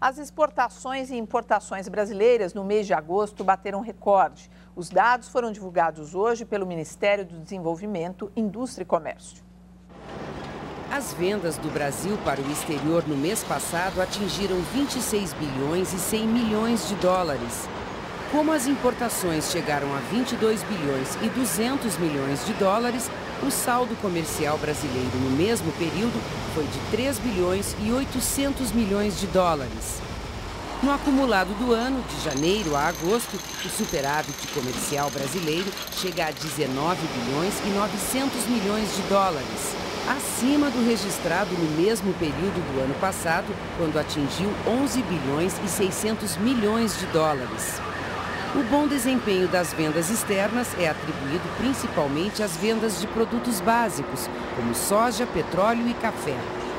As exportações e importações brasileiras no mês de agosto bateram recorde. Os dados foram divulgados hoje pelo Ministério do Desenvolvimento, Indústria e Comércio. As vendas do Brasil para o exterior no mês passado atingiram 26 bilhões e 100 milhões de dólares. Como as importações chegaram a 22 bilhões e 200 milhões de dólares, o saldo comercial brasileiro no mesmo período foi de 3 bilhões e 800 milhões de dólares. No acumulado do ano, de janeiro a agosto, o superávit comercial brasileiro chega a 19 bilhões e 900 milhões de dólares, acima do registrado no mesmo período do ano passado, quando atingiu 11 bilhões e 600 milhões de dólares. O bom desempenho das vendas externas é atribuído principalmente às vendas de produtos básicos, como soja, petróleo e café.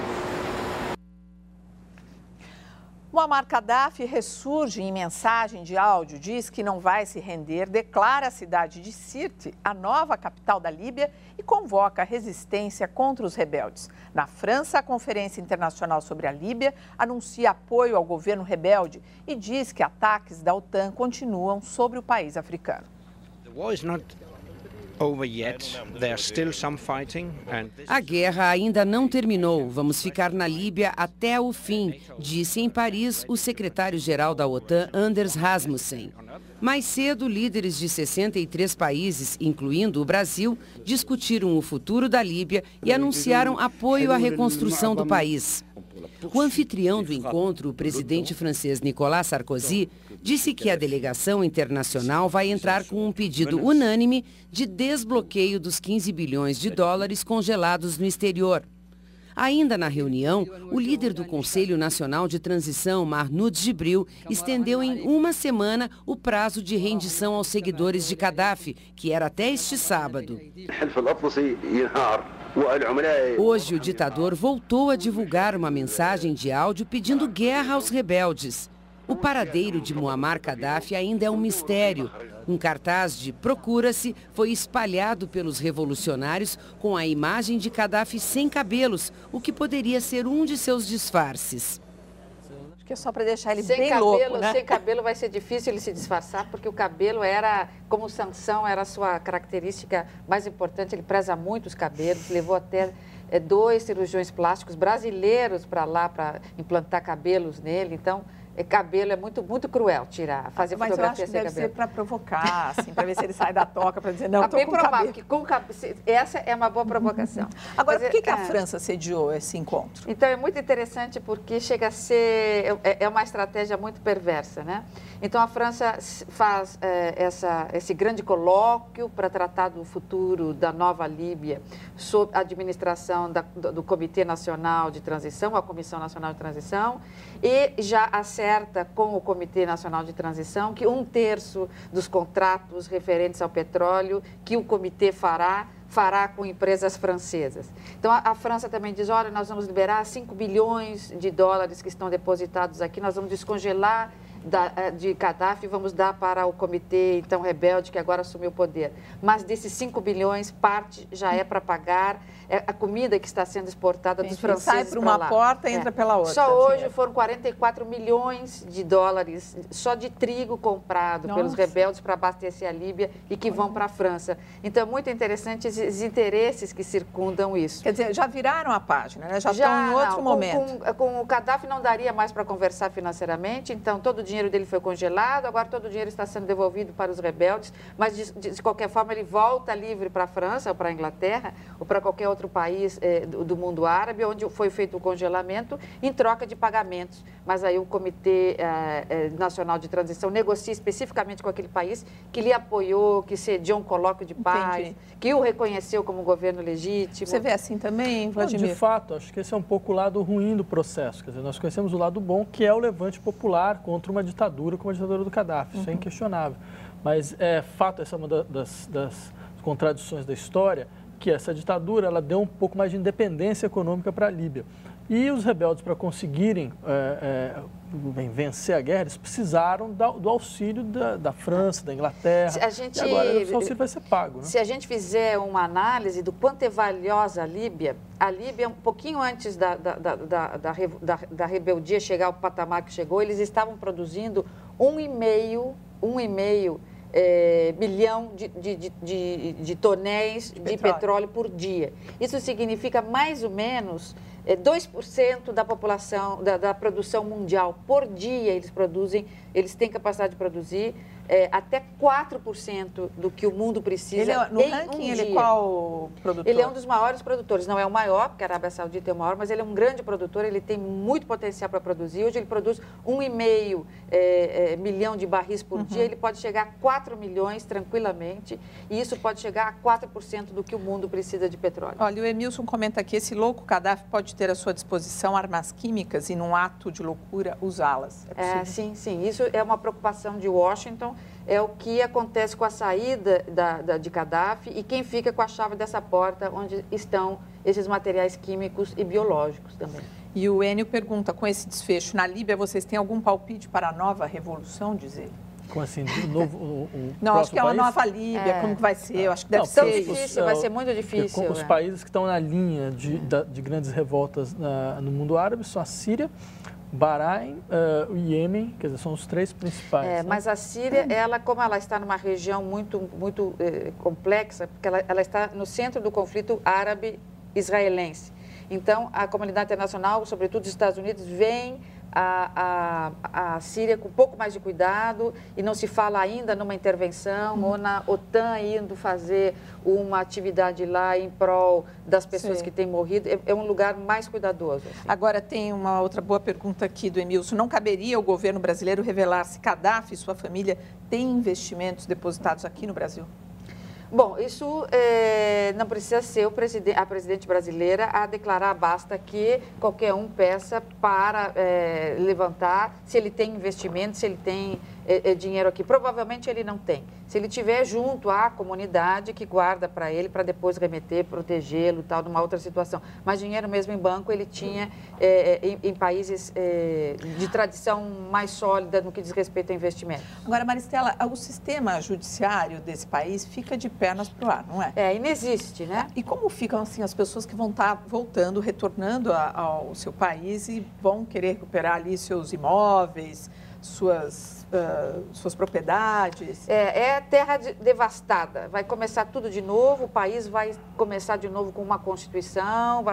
Muammar Gaddafi ressurge em mensagem de áudio, diz que não vai se render, declara a cidade de Sirte a nova capital da Líbia e convoca a resistência contra os rebeldes. Na França, a Conferência Internacional sobre a Líbia anuncia apoio ao governo rebelde e diz que ataques da OTAN continuam sobre o país africano. A guerra ainda não terminou. Vamos ficar na Líbia até o fim, disse em Paris o secretário-geral da OTAN, Anders Rasmussen. Mais cedo, líderes de 63 países, incluindo o Brasil, discutiram o futuro da Líbia e anunciaram apoio à reconstrução do país. O anfitrião do encontro, o presidente francês Nicolas Sarkozy, disse que a delegação internacional vai entrar com um pedido unânime de desbloqueio dos 15 bilhões de dólares congelados no exterior. Ainda na reunião, o líder do Conselho Nacional de Transição, Mahmoud Jibril, estendeu em uma semana o prazo de rendição aos seguidores de Gaddafi, que era até este sábado. Hoje, o ditador voltou a divulgar uma mensagem de áudio pedindo guerra aos rebeldes. O paradeiro de Muammar Gaddafi ainda é um mistério. Um cartaz de "Procura-se" foi espalhado pelos revolucionários com a imagem de Gaddafi sem cabelos, o que poderia ser um de seus disfarces. Acho que é só para deixar ele bem louco, né? Sem cabelo vai ser difícil ele se disfarçar, porque o cabelo era, como Sansão, era a sua característica mais importante. Ele preza muito os cabelos, levou até 2 cirurgiões plásticos brasileiros para lá, para implantar cabelos nele. Então, cabelo é muito cruel tirar, fazer mas fotografia sem cabelo. Mas eu acho que sem deve cabelo. ser para provocar, assim, para ver se ele sai da toca, para dizer, não, estou bem com provável cabelo. que com cabelo, essa é uma boa provocação. Agora, por que a França sediou esse encontro? Então, é muito interessante porque chega a ser, é uma estratégia muito perversa, né? Então, a França faz esse grande colóquio para tratar do futuro da nova Líbia, sob a administração do Comitê Nacional de Transição, a Comissão Nacional de Transição, e já acerta com o Comitê Nacional de Transição que 1/3 dos contratos referentes ao petróleo que o comitê fará com empresas francesas. Então, a França também diz, olha, nós vamos liberar 5 bilhões de dólares que estão depositados aqui, nós vamos descongelar de Gaddafi, vamos dar para o comitê, então, rebelde, que agora assumiu o poder. Mas desses 5 bilhões, parte já é para pagar a comida que está sendo exportada dos franceses para lá. Sai por uma porta e entra pela outra. Só hoje foram 44 milhões de dólares só de trigo comprado pelos rebeldes para abastecer a Líbia e que vão para a França. Então, é muito interessante esses interesses que circundam isso. Quer dizer, já viraram a página, né? Já estão em outro momento. Com o Gaddafi não daria mais para conversar financeiramente, então todo o dinheiro dele foi congelado, agora todo o dinheiro está sendo devolvido para os rebeldes, mas de qualquer forma ele volta livre para a França ou para a Inglaterra ou para qualquer outro país do mundo árabe, onde foi feito o congelamento em troca de pagamentos. Mas aí o Comitê Nacional de Transição negocia especificamente com aquele país que lhe apoiou, que sediou um colóquio de paz, que o reconheceu como governo legítimo. Você vê assim também, Vladimir? De fato, acho que esse é um pouco o lado ruim do processo. Quer dizer, nós conhecemos o lado bom, que é o levante popular contra uma ditadura como a ditadura do Gaddafi. Isso é inquestionável. Mas, fato, essa é uma das contradições da história, porque essa ditadura ela deu um pouco mais de independência econômica para a Líbia. E os rebeldes, para conseguirem vencer a guerra, eles precisaram do auxílio da França, da Inglaterra. E agora esse auxílio vai ser pago. Né? Se a gente fizer uma análise do quanto é valiosa a Líbia um pouquinho antes da rebeldia chegar ao patamar que chegou, eles estavam produzindo 1,5 bilhão de tonéis de petróleo por dia. Isso significa mais ou menos 2% da população, da produção mundial por dia eles produzem, eles têm capacidade de produzir até 4% do que o mundo precisa no ranking, ele é qual produtor? Ele é um dos maiores produtores, não é o maior, porque a Arábia Saudita é o maior, mas ele é um grande produtor, ele tem muito potencial para produzir. Hoje ele produz 1,5 milhão de barris por dia, ele pode chegar a 4 milhões tranquilamente, e isso pode chegar a 4% do que o mundo precisa de petróleo. Olha, o Emilson comenta aqui, esse louco Gaddafi pode ter à sua disposição armas químicas e, num ato de loucura, usá-las. Sim. Isso é uma preocupação de Washington, é o que acontece com a saída de Gaddafi e quem fica com a chave dessa porta onde estão esses materiais químicos e biológicos também. E o Enio pergunta, com esse desfecho, na Líbia vocês têm algum palpite para a nova revolução, diz ele? Como assim, de novo Não, acho que é uma nova Líbia, como que vai ser? Eu acho que deve ser difícil, vai ser muito difícil. Os países que estão na linha de grandes revoltas no mundo árabe são a Síria, Bahrein, o Iêmen, quer dizer, são os 3 principais. Né? Mas a Síria, como ela está numa região muito complexa, porque ela está no centro do conflito árabe-israelense. Então, a comunidade internacional, sobretudo os Estados Unidos, vem a Síria com um pouco mais de cuidado e não se fala ainda numa intervenção ou na OTAN indo fazer uma atividade lá em prol das pessoas que têm morrido. É um lugar mais cuidadoso. Assim. Agora tem uma outra boa pergunta aqui do Emilson. Não caberia ao governo brasileiro revelar se Gaddafi e sua família têm investimentos depositados aqui no Brasil? Bom, isso não precisa ser a presidente brasileira a declarar, basta que qualquer um peça para levantar se ele tem investimento, se ele tem dinheiro aqui. Provavelmente ele não tem. Se ele tiver junto à comunidade que guarda para ele, para depois remeter, protegê-lo e tal, numa outra situação. Mas dinheiro mesmo em banco ele tinha em países de tradição mais sólida no que diz respeito a investimento. Agora, Maristela, o sistema judiciário desse país fica de pernas para o ar, não é? Inexiste, né? E como ficam assim as pessoas que vão estar voltando, retornando ao seu país e vão querer recuperar ali seus imóveis, suas propriedades? É terra devastada. Vai começar tudo de novo, o país vai começar de novo com uma Constituição,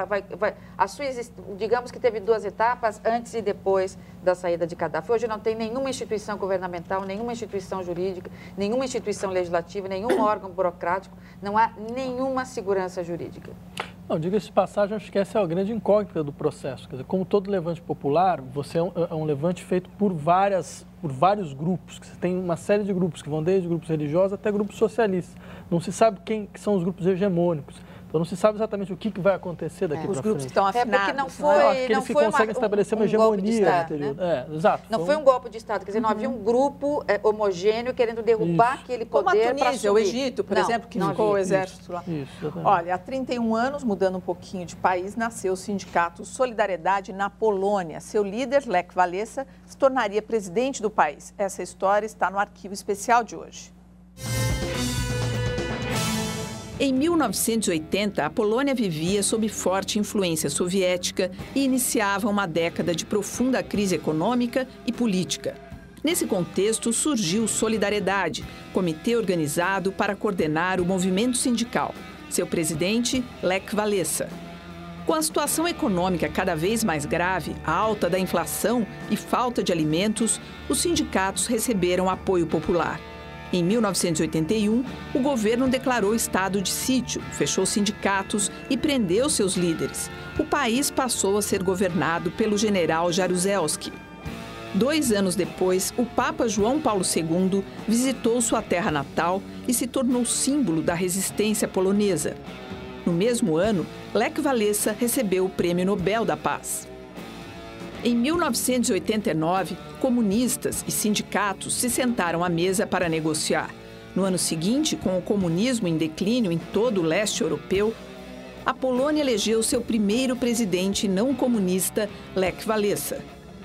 digamos que teve 2 etapas, antes e depois da saída de Gaddafi. Hoje não tem nenhuma instituição governamental, nenhuma instituição jurídica, nenhuma instituição legislativa, nenhum órgão burocrático, não há nenhuma segurança jurídica. Não, diga-se de passagem, acho que essa é a grande incógnita do processo. Quer dizer, como todo levante popular, você é um levante feito por vários grupos. Você tem uma série de grupos que vão desde grupos religiosos até grupos socialistas. Não se sabe quem são os grupos hegemônicos. Então não se sabe exatamente o que vai acontecer daqui para frente. Os grupos que estão afinados. Porque não foi, eles conseguem estabelecer uma hegemonia no interior. Né? Exato. Não foi um golpe de Estado, quer dizer, não havia um grupo homogêneo querendo derrubar aquele poder. Como a Tunísia, o Egito, por exemplo, que ficou o exército lá. Olha, há 31 anos, mudando um pouquinho de país, nasceu o sindicato Solidariedade na Polônia. Seu líder, Lech Walesa, se tornaria presidente do país. Essa história está no arquivo especial de hoje. Em 1980, a Polônia vivia sob forte influência soviética e iniciava uma década de profunda crise econômica e política. Nesse contexto, surgiu Solidariedade, comitê organizado para coordenar o movimento sindical. Seu presidente, Lech Walesa. Com a situação econômica cada vez mais grave, a alta da inflação e falta de alimentos, os sindicatos receberam apoio popular. Em 1981, o governo declarou estado de sítio, fechou sindicatos e prendeu seus líderes. O país passou a ser governado pelo general Jaruzelski. 2 anos depois, o Papa João Paulo II visitou sua terra natal e se tornou símbolo da resistência polonesa. No mesmo ano, Lech Walesa recebeu o Prêmio Nobel da Paz. Em 1989, comunistas e sindicatos se sentaram à mesa para negociar. No ano seguinte, com o comunismo em declínio em todo o leste europeu, a Polônia elegeu seu primeiro presidente não comunista, Lech Wałęsa.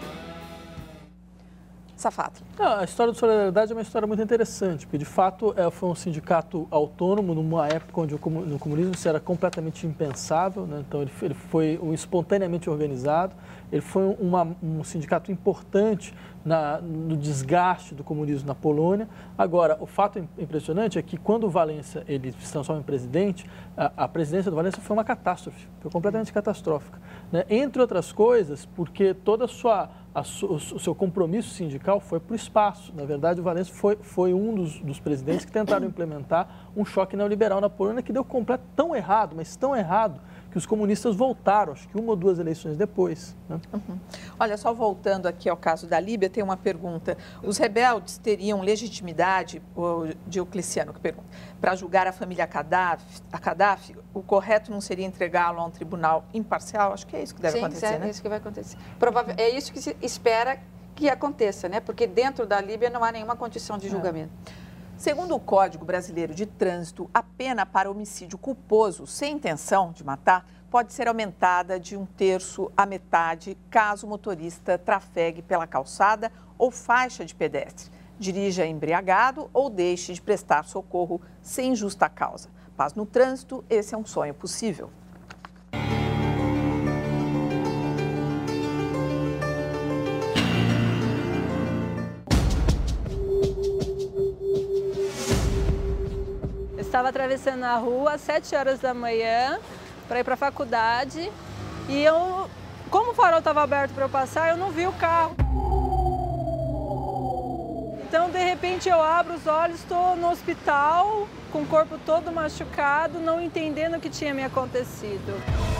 Safatli. A história do Solidariedade é uma história muito interessante, porque de fato foi um sindicato autônomo numa época onde no comunismo isso era completamente impensável, né? Então ele foi espontaneamente organizado, ele foi um sindicato importante no desgaste do comunismo na Polônia. Agora, o fato impressionante é que quando o Wałęsa ele se transforma em presidente, a presidência do Wałęsa foi uma catástrofe, foi completamente catastrófica, né? Entre outras coisas, porque toda o seu compromisso sindical foi para o espaço. Na verdade, o Wałęsa foi um dos presidentes que tentaram implementar um choque neoliberal na Polônia que deu tão errado, mas tão errado, que os comunistas voltaram, acho que 1 ou 2 eleições depois, né? Olha, só voltando aqui ao caso da Líbia, tem uma pergunta. Os rebeldes teriam legitimidade, o Diocleciano que pergunta, para julgar a família Gaddafi? O correto não seria entregá-lo a um tribunal imparcial? Acho que é isso que deve acontecer, né? É isso que vai acontecer. É isso que se espera que aconteça, né? Porque dentro da Líbia não há nenhuma condição de julgamento. Segundo o Código Brasileiro de Trânsito, a pena para homicídio culposo sem intenção de matar pode ser aumentada de 1/3 à metade caso o motorista trafegue pela calçada ou faixa de pedestre, dirija embriagado ou deixe de prestar socorro sem justa causa. Mas no trânsito, esse é um sonho possível. Estava atravessando a rua às 7 horas da manhã para ir para a faculdade e como o farol estava aberto para eu passar, eu não vi o carro. Então, de repente, eu abro os olhos, estou no hospital, com o corpo todo machucado, não entendendo o que tinha me acontecido.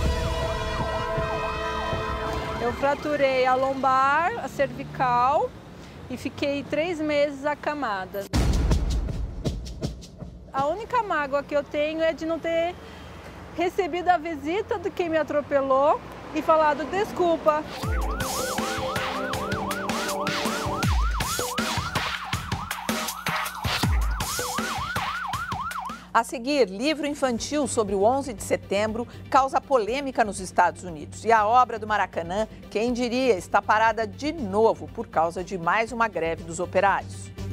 Eu fraturei a lombar, a cervical e fiquei 3 meses acamada. A única mágoa que eu tenho é de não ter recebido a visita de quem me atropelou e falado desculpa. A seguir, livro infantil sobre o 11 de setembro causa polêmica nos Estados Unidos. E a obra do Maracanã, quem diria, está parada de novo por causa de mais uma greve dos operários.